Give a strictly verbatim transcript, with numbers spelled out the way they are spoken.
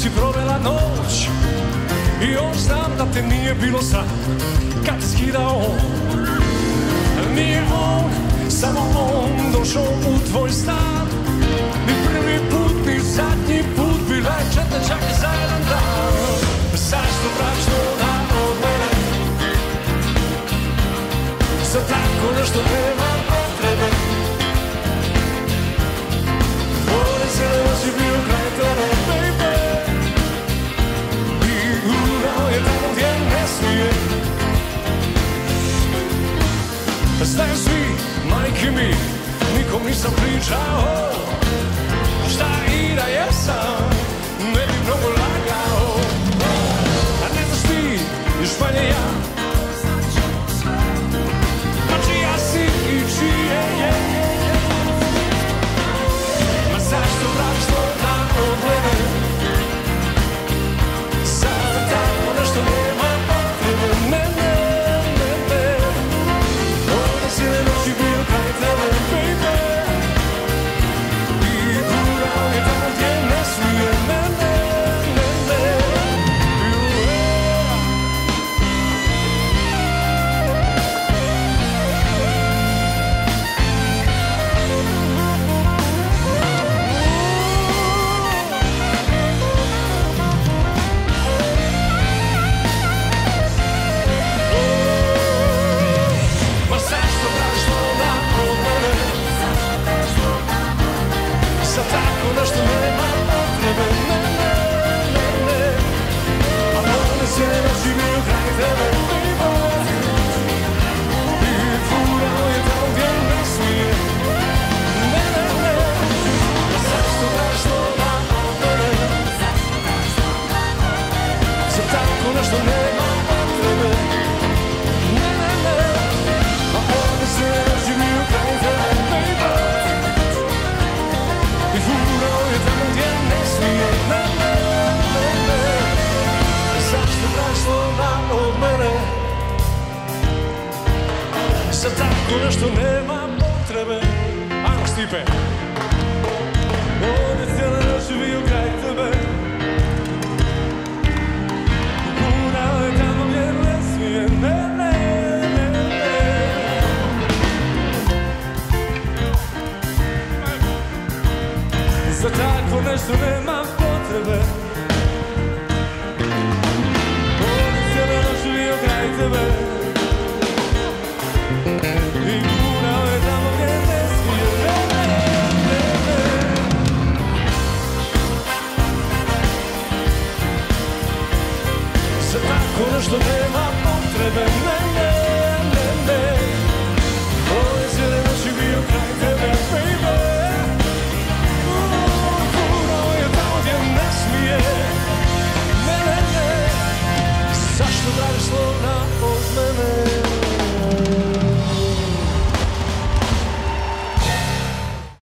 si provela noć i još znam da te nije bilo sram kad skidao on. Nije on, samo on došao u tvoj stan. Ni prvi put, ni zadnji put, bila je četne čak za jedan dan. Zašto bračno da od mene, za tako nešto nema potrebe. Vole se da si bio kraj tebe, baby, i gurao je tamo gdje ne smije. Znaju svi, majke mi, nikom nisam pričao, šta i da jesam, ne bi mnogo lagao. A ne znaš ti, još manje ja, ma čija si i čije je. Ma zašto bračno da od mene, sada tako nešto nema potrebe. Ne, ne, ne, ne, ovdje si ne noći bio kraj tebe, baby, i gurao je tamo gdje ne smije. Ne, ne, ne, ne, ma zašto bračno da od mene, za tako nešto nema potrebe. Ne, ne, ne, ne, a ovdje se noći bio kraj tebe, baby, i furao je tamo gdje ne smije. Ne, ne, ne, a zašto bračno da od mene, za tako nešto nema potrebe. Ne, ne, ne, a ovdje se noći bio kraj tebe, baby, i furao je tamo gdje ne smije. Ne, ne, ne, ne, zašto bračno da od mene, za tako nešto nema potrebe. Ajmo Stipe. Ovdje cijela noć je bio kraj tebe, furao je tamo gdje ne smije. Ne, ne, ne, ne, za tako nešto nema potrebe. Ovdje cijela noć je bio kraj tebe, i gurao je tamo gdje ne smije. Ne, ne, ne, ne, za tako nešto nema potrebe. Ne, ne, ne, ne, ovdje cijela noć je bio kraj tebe, baby, gurao je tamo gdje ne smije. Ne, ne, ne, zašto bračno da od